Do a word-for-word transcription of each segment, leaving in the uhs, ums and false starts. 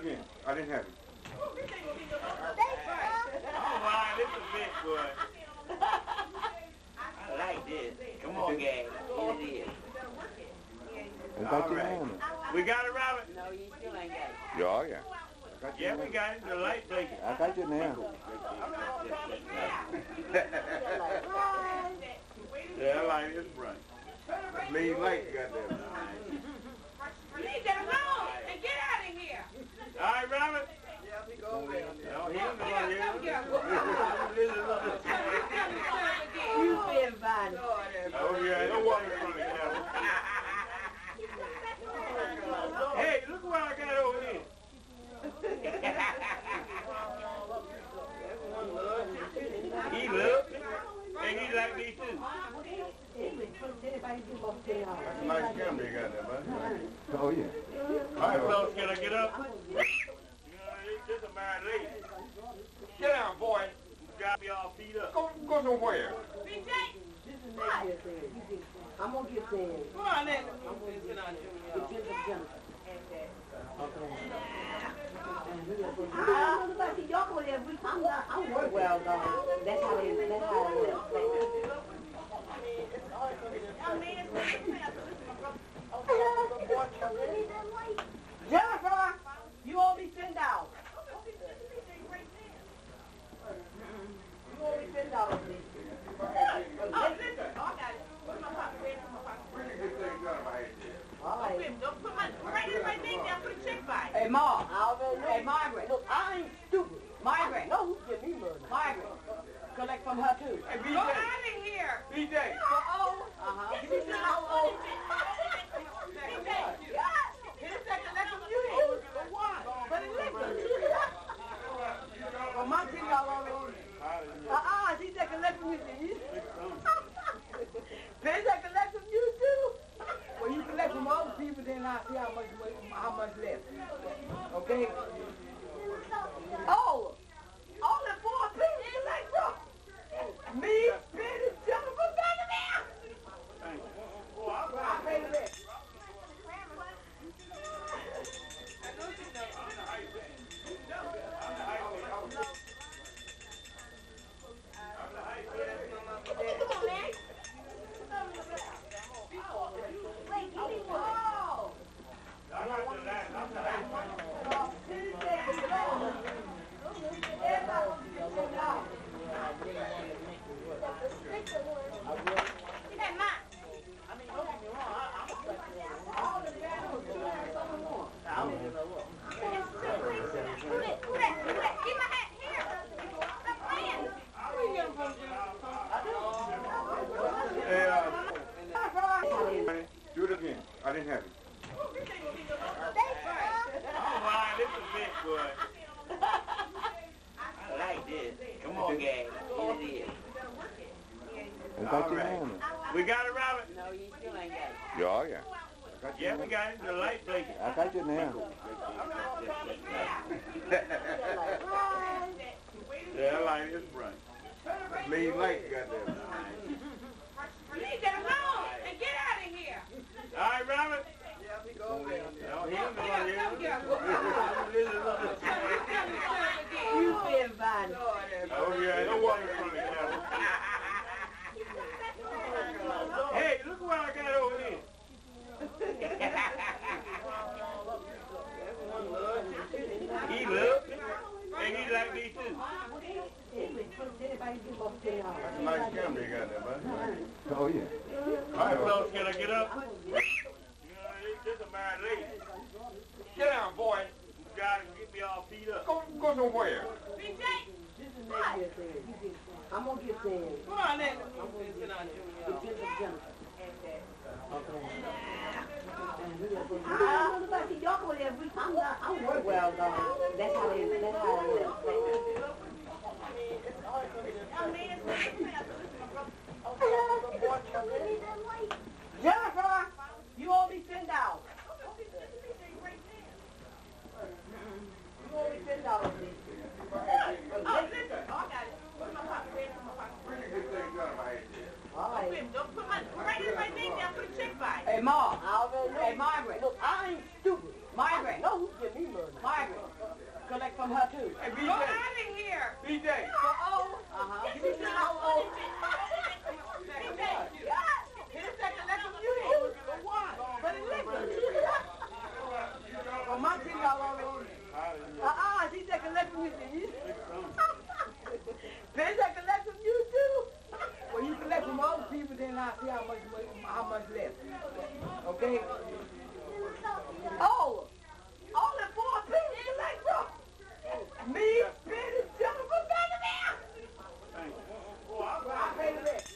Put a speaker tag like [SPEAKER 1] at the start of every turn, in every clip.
[SPEAKER 1] again. I didn't have it.
[SPEAKER 2] Oh, wow, this is big, boy. I like this. Come on, gang. Here it is. All right. We got it, Robert?
[SPEAKER 3] No, you still ain't got it.
[SPEAKER 1] Yeah, yeah.
[SPEAKER 2] Yeah, we got it. The light blinking.
[SPEAKER 1] I got you now.
[SPEAKER 2] Yeah, I like this bright.
[SPEAKER 1] Lead light you got there.
[SPEAKER 4] Leave that alone and get out of here.
[SPEAKER 2] All right, Robert?
[SPEAKER 4] Yeah, we go
[SPEAKER 2] No, he ain't going here.
[SPEAKER 3] You been fine.
[SPEAKER 2] Oh, yeah. Don't walk in front of the camera. Hey, look what I got over here. He loves me, and he like me too.
[SPEAKER 1] That's a nice camera you got there, bud. Oh, yeah.
[SPEAKER 2] All right, fellas, can I get up? You know, this is a married lady.
[SPEAKER 1] Get down, boy.
[SPEAKER 2] You got me all beat up.
[SPEAKER 1] Go, go somewhere.
[SPEAKER 4] B J,
[SPEAKER 3] I'm gonna get there.
[SPEAKER 4] come on in.
[SPEAKER 3] I'm work well, dog. That's how it is. That's how it is. Jennifer, you owe me ten dollars. You owe me ten dollars.
[SPEAKER 4] Oh, listen. Oh, I got it. Put my pocket right in my pocket.
[SPEAKER 3] All right.
[SPEAKER 4] Don't put my, right in my name down, put a check by.
[SPEAKER 3] Hey, Ma. Hey, Margaret. Look, I ain't stupid. Margaret. No, who's getting me money? Margaret. Collect from her, too.
[SPEAKER 1] Hey, B J.
[SPEAKER 4] Go out of here.
[SPEAKER 1] B J.
[SPEAKER 3] Uh-oh. Uh-huh. Give me ten dollars.
[SPEAKER 4] Here's that collection you need.
[SPEAKER 3] For what? For the liquor. For my ten dollars on it. Uh-uh, she that collection you need. Pay that collection you do. Well, you collect from other people, then I see how much how much left. Okay? Oh! Only four people collect from me, Benny, Jennifer, Benjamin! Oh, I pay the rest.
[SPEAKER 1] Do it again. I didn't have it.
[SPEAKER 2] Oh, wow, this is big, boy. I like this. Come on, gang. Here it is. All right. We got it, Robert?
[SPEAKER 3] No, you still ain't got it.
[SPEAKER 1] Yeah, yeah.
[SPEAKER 2] Yeah, we got it. The light blinking.
[SPEAKER 1] I got you now.
[SPEAKER 2] Yeah, I like this bright.
[SPEAKER 1] Lead light you got there.
[SPEAKER 4] Leave that alone and get out of here.
[SPEAKER 2] All right, Robert?
[SPEAKER 4] Yeah, we go
[SPEAKER 2] No, he ain't going here.
[SPEAKER 3] You been fine.
[SPEAKER 2] Oh, yeah. Don't walk in front of the camera. Hey, look what I got over here. He loves me, and he like me too.
[SPEAKER 1] That's a nice camera you got there, bud. Oh, yeah.
[SPEAKER 2] All right, fellas, can I get up? You know, this is a married lady.
[SPEAKER 1] Get down, boy.
[SPEAKER 2] You got to get me all beat up.
[SPEAKER 1] Go, go somewhere.
[SPEAKER 4] B J,
[SPEAKER 3] I'm gonna get there.
[SPEAKER 4] come on in.
[SPEAKER 3] I'm gonna get there. Jennifer. I'm work well, dog. That's how it is. That's how it is. Jennifer, you owe me ten dollars. You owe me ten dollars.
[SPEAKER 4] Oh, listen. Oh, I got it. Put my pocket right in my pocket.
[SPEAKER 3] All right.
[SPEAKER 4] Don't put my, right in my name down, put a check by.
[SPEAKER 3] Hey, Ma. Hey, Margaret. Look, I ain't stupid. Margaret. No, who's getting me money? Margaret. and I'll see how much how much left. Okay? Oh! Only four people in like rock. Me, Benny, Jennifer, Vandermeer.
[SPEAKER 1] Thank you. Oh, I
[SPEAKER 3] Well, I pay the rest.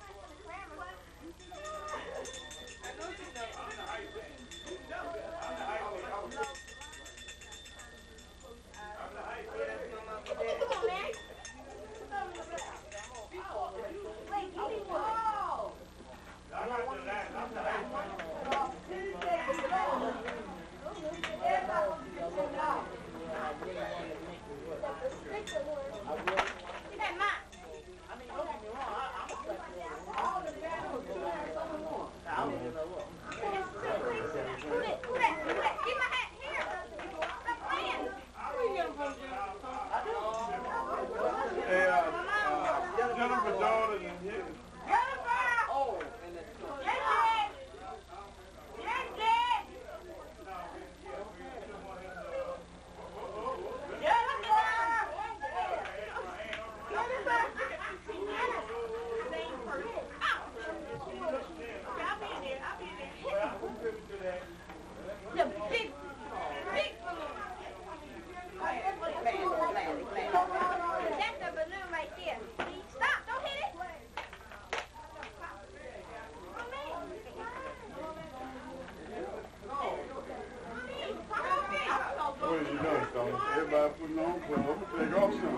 [SPEAKER 1] Everybody putting on for them. Take off some.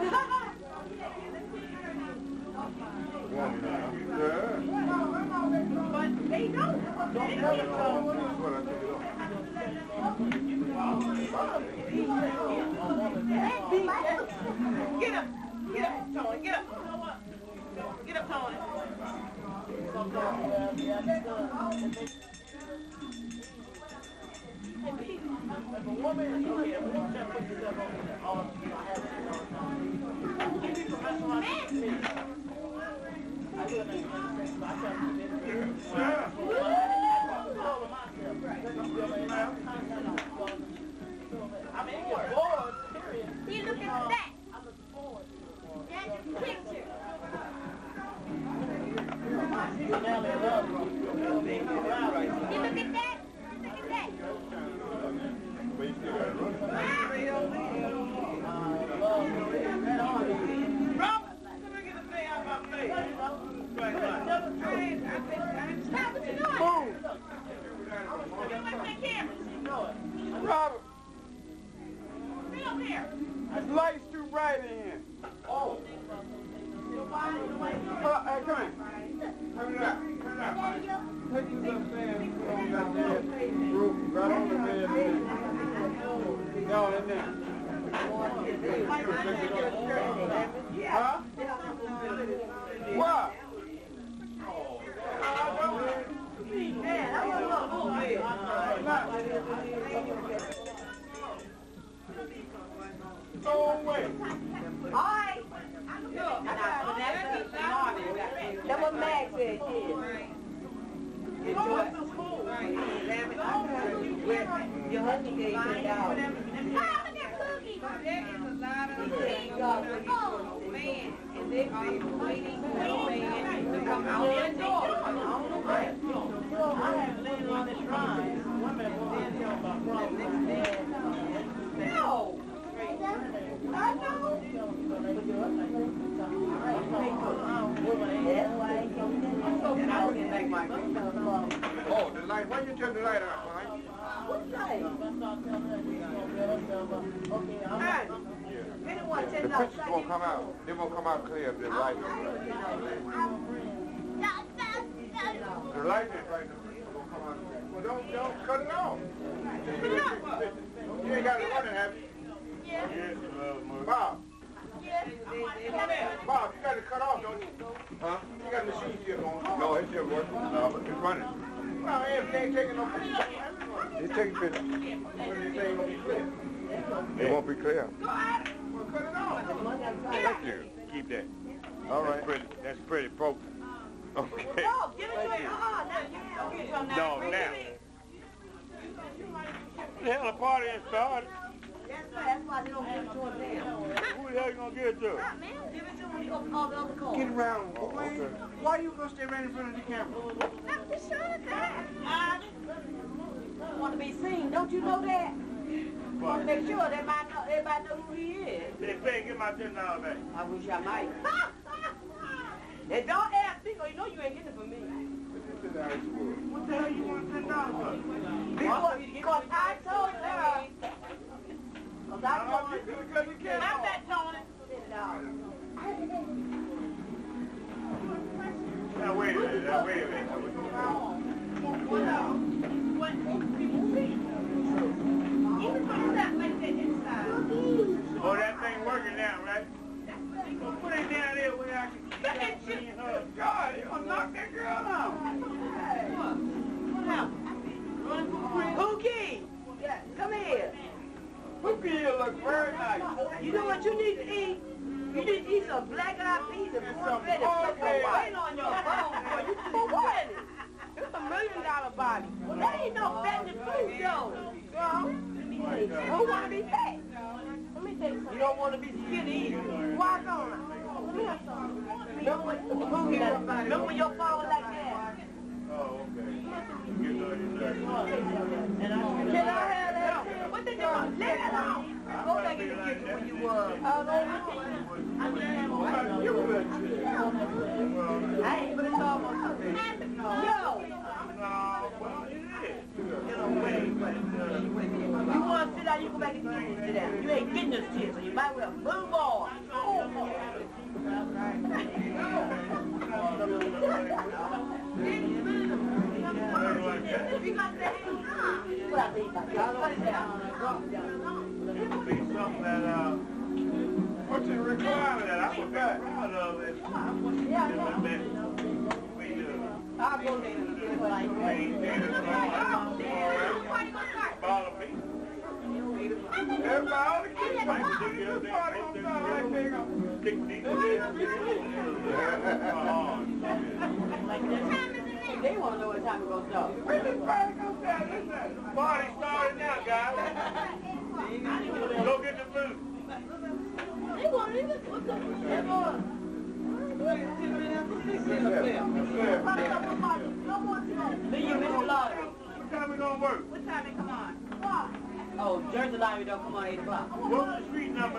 [SPEAKER 1] One now. Yeah.
[SPEAKER 3] But they don't.
[SPEAKER 1] Don't tell them. That's what I took it off.
[SPEAKER 4] Get up. Get up, Tony. Get up. Get up, Tony. If a woman is here, we don't just put yourself on all of you. I have to give you professional opportunity. I do it like this. I try to do this. I control myself. I mean, it gets bored, period.
[SPEAKER 5] See, look at that.
[SPEAKER 4] I'm looking forward to it.
[SPEAKER 5] That's your picture.
[SPEAKER 4] She's a man in love.
[SPEAKER 5] See, look at that. Look at that.
[SPEAKER 1] But you still got to run.
[SPEAKER 4] Robert, let me get a thing out of my face. Right, right.
[SPEAKER 5] Stop what you're doing.
[SPEAKER 1] Move.
[SPEAKER 4] Get away from that camera.
[SPEAKER 1] Robert,
[SPEAKER 4] Stay up here.
[SPEAKER 1] the light's too bright in here.
[SPEAKER 4] Oh.
[SPEAKER 1] Uh, hey, come in. Turn it out. Turn it out, man. Take this upstairs and put on that bed. Roof, right on the bed. No, in there. Huh? What? Go away.
[SPEAKER 3] All right. That's what Max said, yeah. Enjoy it. Your husband gave you a dollar.
[SPEAKER 5] Oh, look at Cookie.
[SPEAKER 3] He said God will you man. And they are waiting for the man to come out and door. I don't know what.
[SPEAKER 4] You know, I have laid on this ride. Women will then tell about problems.
[SPEAKER 3] No. I know.
[SPEAKER 1] Oh, the light. Why you turn the light out, Mike?
[SPEAKER 3] What light? Hey, anyone
[SPEAKER 1] The
[SPEAKER 3] ten dollars?
[SPEAKER 1] pictures won't come out. They won't come out clear if the light is right. The light is right. The pictures won't come out clear. Well, don't, don't cut it off. You ain't got to run it, have you?
[SPEAKER 5] Yes.
[SPEAKER 1] Yes, you love Murphy. Bob.
[SPEAKER 5] Yes.
[SPEAKER 1] Bob, you got to cut off, don't you? Huh? You got the machine still going. No, it's still working. No, but it's running. No, it ain't taking no pictures. It's taking pictures. When they say it won't be clear. It won't be clear. Well, cut it off. Thank you. Keep that. All right. That's pretty, that's pretty folks. Okay.
[SPEAKER 3] No, give it to him. Uh-uh, now.
[SPEAKER 1] No, now. The hell, the party ain't started.
[SPEAKER 3] Yeah, Yes, sir. That's why they don't give it to him now.
[SPEAKER 1] Who the hell you gonna give it to?
[SPEAKER 3] Give it to him when he opens all the other cars.
[SPEAKER 1] Get around, boy. Oh, okay. Why you gonna stay right in front of the camera?
[SPEAKER 3] I'm just showing that. I want to be seen. Don't you know that? I want to make sure that everybody know, everybody know who he is.
[SPEAKER 1] They pay, get my ten dollars back.
[SPEAKER 3] I wish I might. And don't ask me, because you know you ain't getting it from me.
[SPEAKER 1] What the hell you want ten dollars for?
[SPEAKER 3] Because, because I told her. Because I told her.
[SPEAKER 1] Because you can't.
[SPEAKER 3] I'm not Tony.
[SPEAKER 1] Now wait a minute, now wait a minute.
[SPEAKER 3] What else? What people see? Even from that like that inside.
[SPEAKER 1] Oh, that thing working now, right? So put it down there where I can get it in her. God, you gonna knock that girl out.
[SPEAKER 3] What? What happened? Pookie! Come here.
[SPEAKER 1] Pookie, you look very nice.
[SPEAKER 3] You know what you need to eat? You need to eat some black-eyed peas and cornbread and put some weight on your bones before you keep wearing it. It's a million-dollar body. Well, that ain't no fat in the food, though. Girl, who want to be fat? Let me tell you something. You don't want to be skinny either. Why don't I? Let me have some. Remember when, remember when your father was like that?
[SPEAKER 1] Oh, okay. You know you
[SPEAKER 3] Can I have that? What did you want? Let it out. Go back in the kitchen where you were. Oh, no, I ain't gonna talk about something. Yo! You want to sit down, you go back in the kitchen and sit down. You ain't getting this shit, so you might well move on.
[SPEAKER 1] What's the requirement that I was very proud of it?
[SPEAKER 3] Yeah, yeah.
[SPEAKER 1] We do.
[SPEAKER 3] I'll go there and get it like
[SPEAKER 1] Follow me. Everybody ought to get it. Party gonna sound like they gonna stick these
[SPEAKER 3] They want to know what time it goes down.
[SPEAKER 1] When this party goes down, listen. Party started now, guys. Go get the food.
[SPEAKER 3] They want to even put the food on.
[SPEAKER 1] What time we gonna work?
[SPEAKER 3] What time they come on? Oh, Jersey Lottery don't come on eight o'clock.
[SPEAKER 1] What's the street number?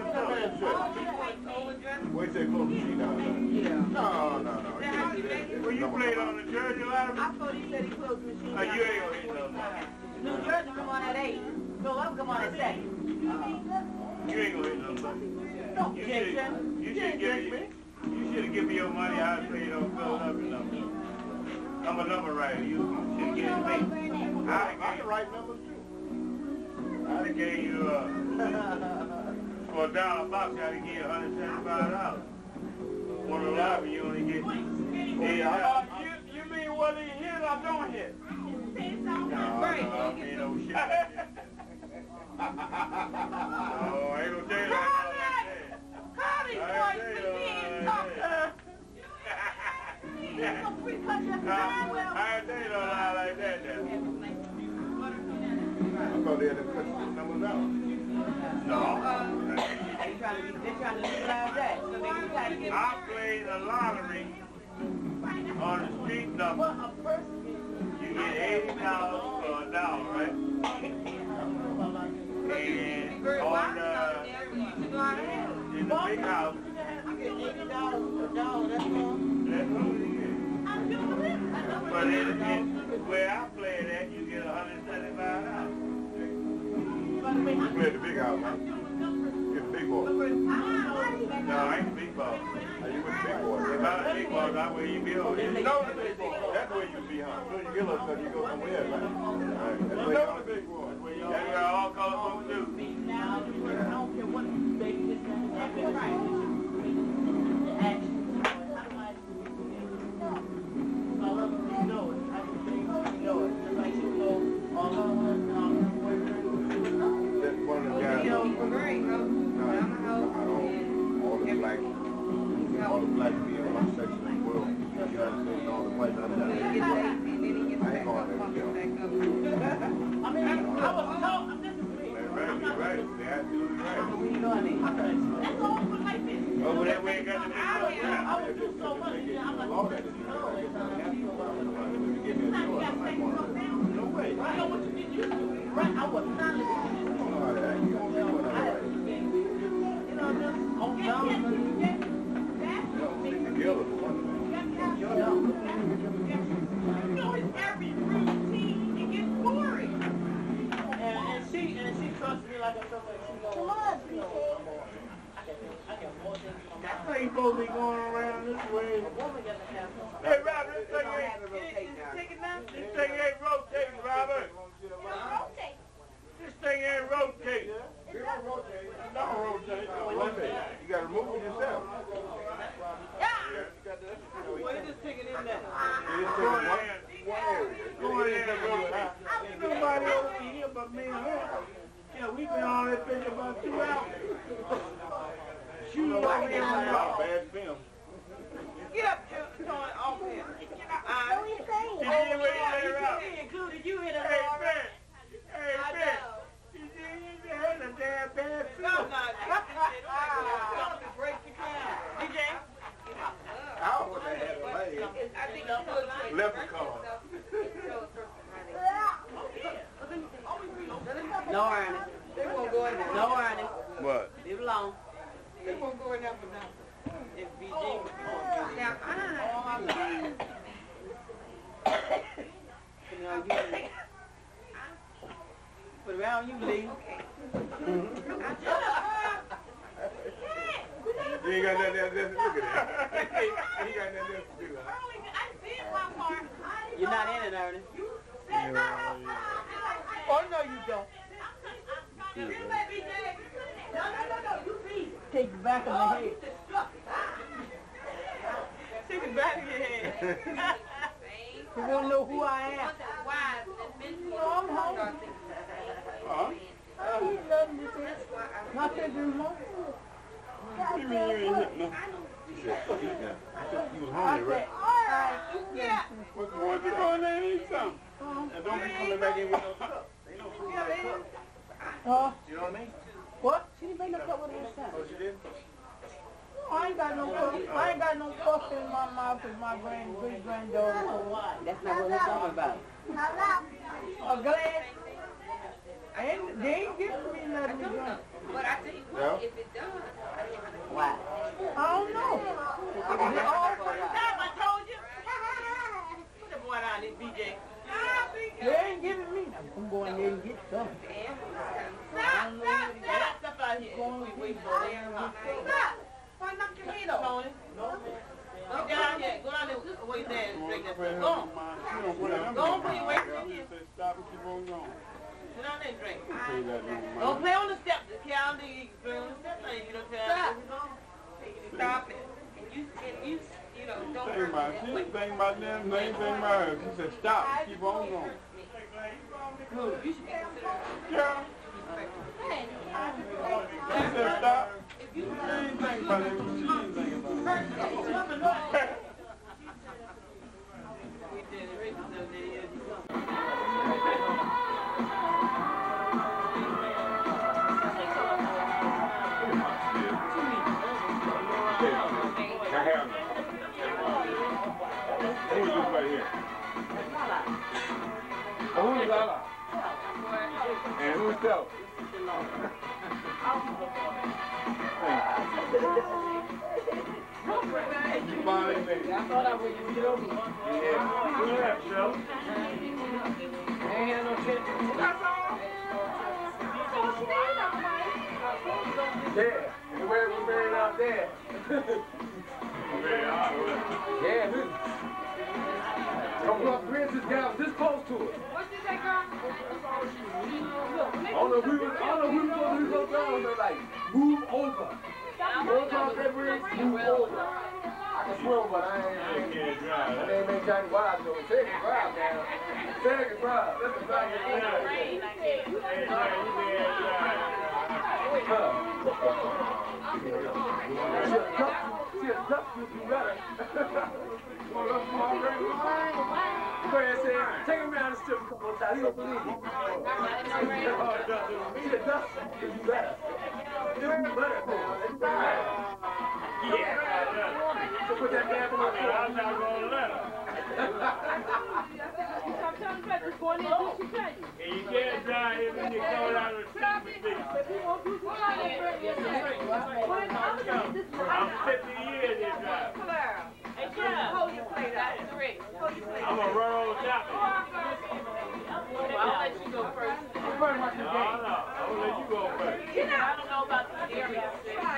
[SPEAKER 1] Wait till they close the street down.
[SPEAKER 3] Yeah.
[SPEAKER 1] No, no, no. Well, you played on the Jersey Lottery?
[SPEAKER 3] I thought he said he closed the machine.
[SPEAKER 1] Oh, you ain't gonna hit no
[SPEAKER 3] New Jersey come on at eight. So I'm come on at seven.
[SPEAKER 1] You ain't gonna hit no
[SPEAKER 3] Don't
[SPEAKER 1] You
[SPEAKER 3] jinx
[SPEAKER 1] should,
[SPEAKER 3] him.
[SPEAKER 1] you should give me. You should have given me your money. I'd say you don't fill it up enough. I'm a number writer. You should give me. I can write numbers too. I'd have gave you, uh, for a dollar box, I'd have gave you one hundred seventy-five dollars. For the lobby, you only get eight dollars. Uh, you, you mean whether you hit or don't hit? No, no, I mean no shit. Oh, I ain't gonna tell you like that.
[SPEAKER 3] Call these boys to me and talk to her. You gonna pre-cut your time well?
[SPEAKER 1] I ain't tell you no lie like that now. I thought they had to cut the numbers out. No.
[SPEAKER 3] They're trying to, they're trying to legalize that. So they can try to get
[SPEAKER 1] I played a lottery on the street number. You get eighty dollars for a dollar, right? And on the, in the big house,
[SPEAKER 3] I get eighty dollars per dollar, that's all.
[SPEAKER 1] that's what you get. But in, in, where I played at, you get one hundred seventy-five dollars. You play the big house, huh? You're the big boy. No, I ain't the big boy. Oh, you with the big boy. If I was the big boy, that's where you be on. You know the big boy. That's where you be, huh? So you get a little stuff, you go somewhere else, right? All right. That's where you know the big boy. That's where all color folks do.
[SPEAKER 3] Now, I don't care what baby this is. Action. I love it. You know it. I can think you know it. Just like you know all of us, um,
[SPEAKER 1] That's one of the guys. No, all the black, all the black people in one section of the world. You understand? All the white out there. I ain't going to let it go.
[SPEAKER 3] I mean, I was told, this is me.
[SPEAKER 1] Right, right. They have to do
[SPEAKER 4] know I need. That's all for like this.
[SPEAKER 2] Over there, we ain't got the
[SPEAKER 4] I would do so much. I'm like,
[SPEAKER 1] All that is
[SPEAKER 4] no way. You know what you did? You right? I was not listening. You know, just on down.
[SPEAKER 3] You know, it's every routine. It gets boring.
[SPEAKER 4] And, and she and she trusts me like I told her. She knows. Come on, you know, I can I can more things.
[SPEAKER 2] That's why you supposed to be going around this way.
[SPEAKER 4] A woman got to have.
[SPEAKER 2] Hey, Robert, this thing ain't, this thing ain't rotating, Robert. This thing ain't rotating.
[SPEAKER 1] It don't rotate. It don't rotate. One minute. You got to move it yourself.
[SPEAKER 4] Well, it just take it in there.
[SPEAKER 1] It's taking one, one area.
[SPEAKER 2] Going in and rotating. Nobody over here but me and her. Yeah, we've been on this bitch about two hours. Shoot over here with a lot of bad film.
[SPEAKER 3] Get up, Tony, off here.
[SPEAKER 5] What are you saying?
[SPEAKER 2] You did what you let her out.
[SPEAKER 3] She included you in it,
[SPEAKER 2] Hey,
[SPEAKER 3] Laura.
[SPEAKER 2] Ben. Hey,
[SPEAKER 3] I
[SPEAKER 2] Ben.
[SPEAKER 3] know.
[SPEAKER 2] You did you had a damn bad
[SPEAKER 3] No,
[SPEAKER 2] film.
[SPEAKER 3] no, don't break the camera. D J?
[SPEAKER 1] I would have had a leg.
[SPEAKER 3] I think I'm good.
[SPEAKER 1] Leprechaun.
[SPEAKER 3] No, Ernie. They won't go in there. No, Ernie.
[SPEAKER 2] What?
[SPEAKER 3] Leave it alone. They won't go in there for nothing. If B J was now, I put it around you, Lee.
[SPEAKER 1] You ain't got nothing else to look at that. You ain't got nothing else to do, huh?
[SPEAKER 3] You're not in it, Ernie. Oh, no, you don't. Take it back on the head. Take it back in your head. You won't know who I am. No, I'm home.
[SPEAKER 1] Huh?
[SPEAKER 3] I eat nothing this week. Nothing to do.
[SPEAKER 1] What do you mean you ain't hitting no? You said, yeah. You was hungry, right?
[SPEAKER 3] Yeah.
[SPEAKER 1] What's going on? You going there and eat something. And don't be coming back in with no stuff. Ain't no food in that cup.
[SPEAKER 3] Uh,
[SPEAKER 1] You know what I mean?
[SPEAKER 3] what? She didn't make no cup with this time.
[SPEAKER 1] Oh, she did?
[SPEAKER 3] I ain't got no cup. I ain't got no cup in my mouth with my grand great granddaughter. That's not what we're talking about. A glass. I ain't, they ain't giving me nothing to drink.
[SPEAKER 5] But I tell you what,
[SPEAKER 1] Yeah.
[SPEAKER 5] if it does,
[SPEAKER 3] Why? I don't know. They all for time, I told you. Put the boy down there, B J. They ain't giving me nothing. I'm going there and get something. Stop, stop, stop. Stop out here. Wait, wait for there. Stop. Why knock your head off? Tony. Go down here. Go down there. Wait there and drink that stuff. Go on. Go on, put your weight in here.
[SPEAKER 1] Stop and keep on going.
[SPEAKER 3] Sit down there and drink.
[SPEAKER 1] Say that no more.
[SPEAKER 3] Don't play on the step. The calendar, you can play on the step. You don't tell
[SPEAKER 5] Stop.
[SPEAKER 3] me.
[SPEAKER 5] Stop it. And you, and you, you know, don't
[SPEAKER 1] Think
[SPEAKER 5] hurt
[SPEAKER 1] about
[SPEAKER 5] me
[SPEAKER 1] it.
[SPEAKER 5] that
[SPEAKER 1] She
[SPEAKER 5] way.
[SPEAKER 1] didn't think about them. They ain't think about her. She said, stop. Keep on going.
[SPEAKER 3] Who? You should be considered.
[SPEAKER 1] Yeah.
[SPEAKER 5] Hey,
[SPEAKER 1] She said, stop. She ain't think about it. She ain't think about it.
[SPEAKER 3] We did it. Rick was up there, yeah, do something.
[SPEAKER 1] I have none. Who's this right here? Oh, who's Lala? And who's Stella? You finally made it.
[SPEAKER 3] I thought I would use it over.
[SPEAKER 1] Yeah. Who's that, Stella?
[SPEAKER 3] Ain't had no chance. That's all.
[SPEAKER 1] Yeah. And where we married out there. Yeah, this. Come up, Princess guy was this close to us.
[SPEAKER 5] what did they go?
[SPEAKER 1] I don't know if we was, I don't know if we was supposed to go down, but like, move over. Go across that bridge, move over. I can swim, but I ain't. I can't drive. My name ain't Johnny Wild, so say it can drive now. Say it can drive. Let the drive get drive. See a duck would be better. Go ahead, say, take him around the strip a couple of times. He don't believe you. See a duck would be better.
[SPEAKER 2] So put that damn on there. I'm not going to let her.
[SPEAKER 3] Sometimes you better go in there and do what she tell you.
[SPEAKER 2] And you can't drive him when you come out of the street with me. I'm fifty years in driving.
[SPEAKER 3] Hey, Jeff, hold your plate out. Three. Hold your plate out.
[SPEAKER 2] I'm going to run on top of you.
[SPEAKER 3] Well, I'll let you go first.
[SPEAKER 2] No, no. I'm going to let you go first.
[SPEAKER 3] I don't know about the area.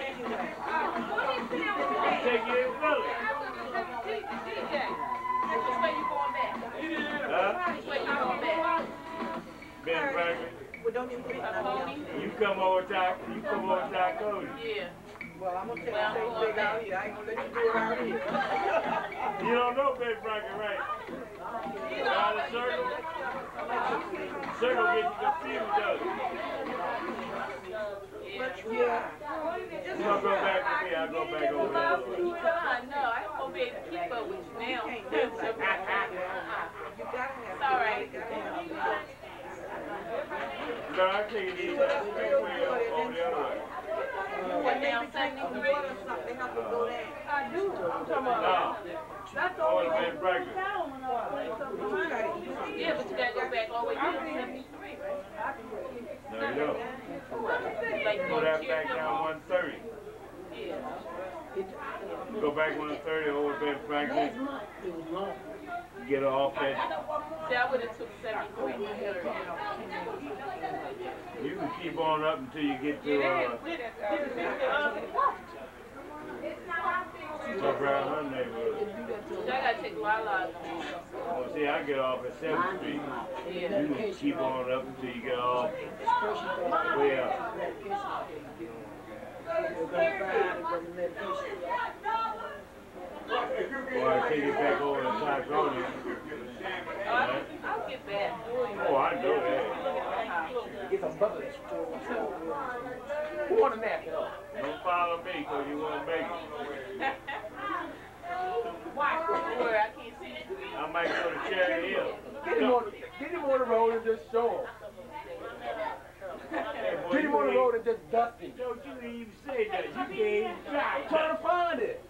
[SPEAKER 2] I'll take you in Philly.
[SPEAKER 3] D J, which way you going back?
[SPEAKER 2] Huh?
[SPEAKER 3] Which way you going back?
[SPEAKER 2] Ben Franklin.
[SPEAKER 3] Well, don't you put it on me?
[SPEAKER 2] You come over top, you come over top Cody.
[SPEAKER 3] Yeah.
[SPEAKER 4] Well, I'm going to take the same thing out here. I ain't going to let you do it out here.
[SPEAKER 2] You don't know Ben Franklin, right? Down the circle. Circle gets you confused, does it?
[SPEAKER 3] Yeah.
[SPEAKER 2] You gonna go back with me, I'll go back over there.
[SPEAKER 3] I know. I ain't going to be able to keep up with you now. It's all right.
[SPEAKER 2] No, I take it easy. That's the way over the other way.
[SPEAKER 3] What, down seventy-three?
[SPEAKER 4] They have to go down.
[SPEAKER 3] I do. I'm talking about.
[SPEAKER 2] No. Oh, it's Ben Franklin.
[SPEAKER 3] Yeah, but you got to go back all the way to seventy-three, right?
[SPEAKER 2] No, you don't.
[SPEAKER 3] Like,
[SPEAKER 2] Go that back down one thirty.
[SPEAKER 3] yeah.
[SPEAKER 2] Go back one thirty over Ben Franklin. Get her off that.
[SPEAKER 3] See, I would have took seventy-three.
[SPEAKER 2] You can keep on up until you get to uh, up around her neighborhood.
[SPEAKER 3] I gotta take my lot.
[SPEAKER 2] Well, see, I get off at seventh Street. You can keep on up until you get off way up. Or I take it back over to Tyconia.
[SPEAKER 3] I'll, I'll get back.
[SPEAKER 2] Oh, I know that.
[SPEAKER 4] Get some bubbles. Who want to nap it off?
[SPEAKER 2] Don't follow me because you won't make it.
[SPEAKER 3] Why? Where I can't see it.
[SPEAKER 2] I might go to Cherry Hill.
[SPEAKER 4] Get him on, get him on the road and just show him.
[SPEAKER 2] Hey, boy,
[SPEAKER 4] Get him on the road and just dust him.
[SPEAKER 2] Don't you even say that. You can't even try.
[SPEAKER 4] I'm trying to find it.